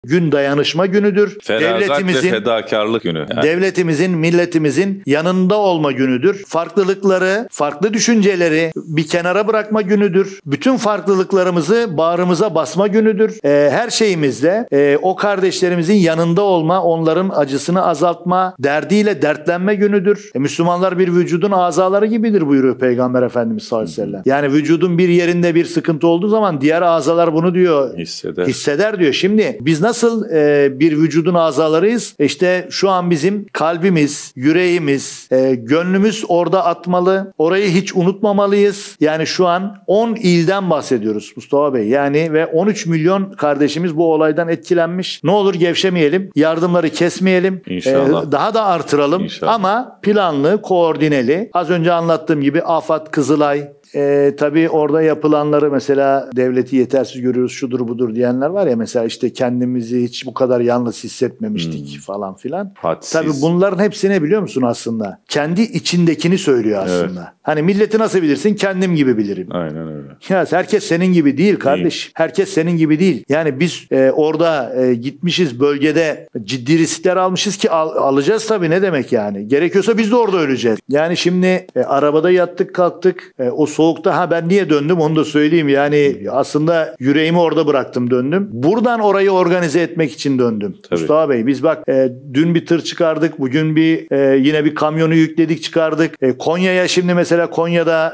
gün dayanışma günüdür. Feragat ve fedakarlık günü. Yani. Devletimizin, milletimizin yanında olma günüdür. Farklılıkları, farklı düşünceleri bir kenara bırakma günüdür. Bütün farklılıklarımızı bağrımıza basma günüdür. Her şeyimizde o kardeşlerimizin yanında olma, onların acısını azaltma, derdiyle dertlenme günüdür. Müslümanlar bir vücudun azaları gibidir buyuruyor Peygamber Efendimiz sallallahu aleyhi ve sellem. Yani vücudun bir yerinde bir sıkıntı olduğu zaman diğer azalar bunu diyor hisseder diyor. Şimdi biz nasıl bir vücudun azalarıyız? İşte şu an bizim kalbimiz, yüreğimiz, gönlümüz orada atmalı. Orayı hiç unutmamalıyız. Yani şu an 10 ilden bahsediyoruz Mustafa Bey. Yani ve 13 milyon kardeşimiz bu olaydan etkilenmiş. Ne olur gevşemeyelim. Yardımları kesmeyelim. İnşallah. Daha da artıralım. İnşallah. Ama planlı, koordineli. Az önce anlattığım gibi AFAD, Kızılay, tabii orada yapılanları mesela devleti yetersiz görüyoruz, şudur budur diyenler var ya, mesela işte kendimizi hiç bu kadar yalnız hissetmemiştik falan filan. Hadsiz. Tabii bunların hepsi ne biliyor musun aslında? Kendi içindekini söylüyor aslında. Evet. Hani milleti nasıl bilirsin? Kendim gibi bilirim. Aynen öyle. Ya herkes senin gibi değil kardeş. Herkes senin gibi değil. Yani biz orada gitmişiz, bölgede ciddi riskler almışız ki alacağız tabii, ne demek yani. Gerekiyorsa biz de orada öleceğiz. Yani şimdi arabada yattık kalktık. O soğukta ben niye döndüm onu da söyleyeyim. Yani aslında yüreğimi orada bıraktım, döndüm. Buradan orayı organize etmek için döndüm. Tabii. Mustafa Bey, biz bak dün bir tır çıkardık. Bugün yine bir kamyonu yükledik çıkardık. Konya'ya şimdi mesela Konya'da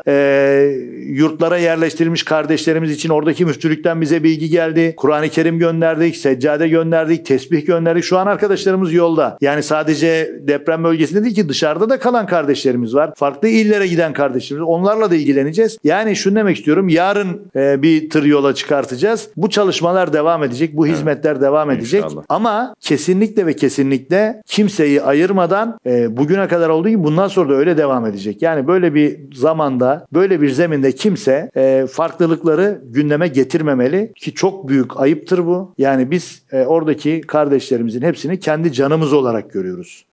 yurtlara yerleştirilmiş kardeşlerimiz için oradaki müftülükten bize bilgi geldi. Kur'an-ı Kerim gönderdik, seccade gönderdik, tesbih gönderdik. Şu an arkadaşlarımız yolda. Yani sadece deprem bölgesinde değil ki, dışarıda da kalan kardeşlerimiz var. Farklı illere giden kardeşlerimiz. Onlarla da ilgileneceğiz. Yani şunu demek istiyorum. Yarın bir tır yola çıkartacağız. Bu çalışmalar devam edecek. Bu hizmetler devam edecek. İnşallah. Ama kesinlikle ve kesinlikle kimseyi ayırmadan bugüne kadar olduğu gibi bundan sonra da öyle devam edecek. Yani böyle bir zamanda, böyle bir zeminde kimse farklılıkları gündeme getirmemeli ki çok büyük ayıptır bu. Yani biz oradaki kardeşlerimizin hepsini kendi canımız olarak görüyoruz.